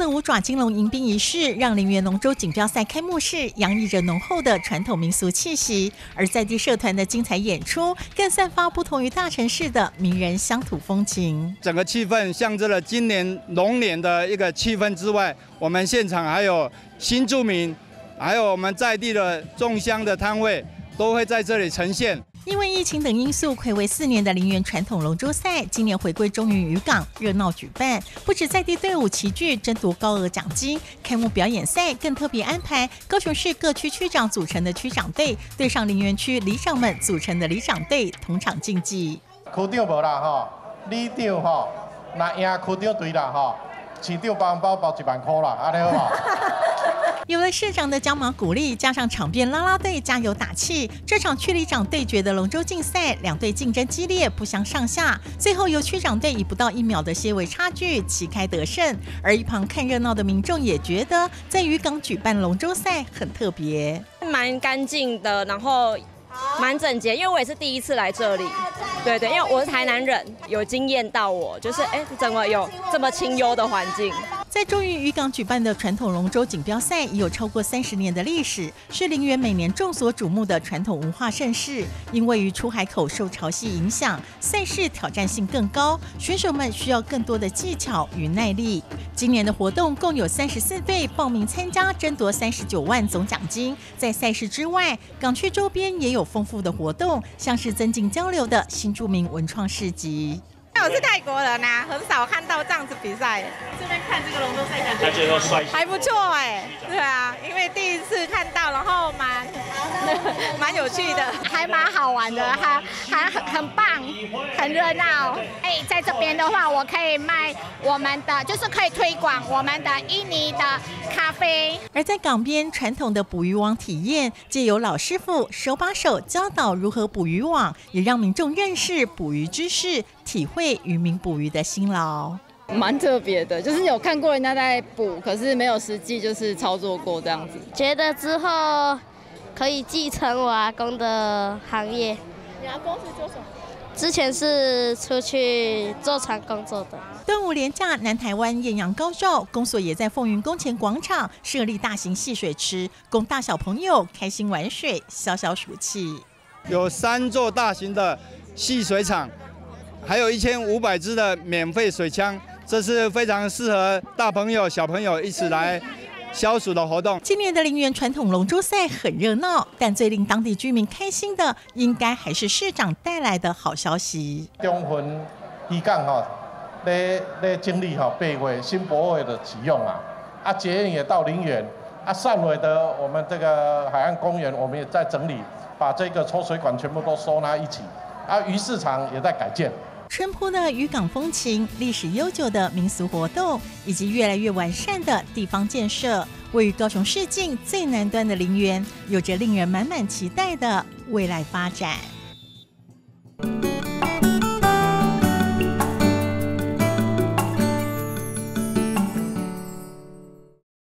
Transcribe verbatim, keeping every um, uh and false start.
的五爪金龙迎宾仪式，让林园龙舟锦标赛开幕式洋溢着浓厚的传统民俗气息，而在地社团的精彩演出，更散发不同于大城市的迷人乡土风情。 整个气氛象征了今年龙年的一个气氛之外，我们现场还有新住民，还有我们在地的种香的摊位，都会在这里呈现。 因为疫情等因素，睽违四年的林园传统龙舟赛，今年回归中云渔港，热闹举办。不止在地队伍齐聚，争夺高额奖金。开幕表演赛更特别安排高雄市各区区长组成的区长队，对上林园区里长们组成的里长队，同场竞技。 区长无啦吼，里长吼，那赢区长队啦吼，市长包包包一万块啦，安尼好无？ 有了市长的加码鼓励，加上场边啦啦队加油打气，这场区里长对决的龙舟竞赛，两队竞争激烈，不相上下。最后由区长队以不到一秒的些微差距旗开得胜。而一旁看热闹的民众也觉得，在渔港举办龙舟赛很特别， 蛮干净的，然后蛮整洁。因为我也是第一次来这里，对对，因为我是台南人，有惊艳到我，就是哎，怎么有这么清幽的环境？ 在中云渔港举办的传统龙舟锦标赛已有超过三十年的历史，是林园每年众所瞩目的传统文化盛事。因位于出海口受潮汐影响，赛事挑战性更高，选手们需要更多的技巧与耐力。今年的活动共有三十四队报名参加，争夺三十九万总奖金。在赛事之外，港区周边也有丰富的活动，像是增进交流的新住民文创市集。 我是泰国人啊，很少看到这样子比赛。 这边看这个龙舟赛，感觉还不错哎，对啊，因为第一次看到，然后蛮蛮有趣的， 还蛮好玩的，还还很很棒，很热闹。哎，在这边的话，我可以卖我们的，就是可以推广我们的印尼的咖啡。 而在港边，传统的捕鱼网体验，借由老师傅手把手教导如何捕鱼网，也让民众认识捕鱼知识，体会渔民捕鱼的辛劳。 蛮特别的，就是有看过人家在捕，可是没有实际就是操作过这样子。 觉得之后可以继承我阿公的行业。 你阿公是做什么？ 之前是出去做船工作的。 端午连假，南台湾艳阳高照，公所也在凤云宫前广场设立大型戏水池，供大小朋友开心玩水，消消暑气。 有三座大型的戏水场，还有一千五百支的免费水枪，这是非常适合大朋友、小朋友一起来消暑的活动。 今年的林园传统龙舟赛很热闹，但最令当地居民开心的，应该还是市长带来的好消息。 中云渔港哈，咧咧经历哈八月新博会的启用啊，啊捷运也到林园，啊汕尾的我们这个海岸公园，我们也在整理，把这个抽水管全部都收纳一起，啊鱼市场也在改建。 淳朴的渔港风情、历史悠久的民俗活动，以及越来越完善的地方建设，位于高雄市境最南端的林园，有着令人满满期待的未来发展。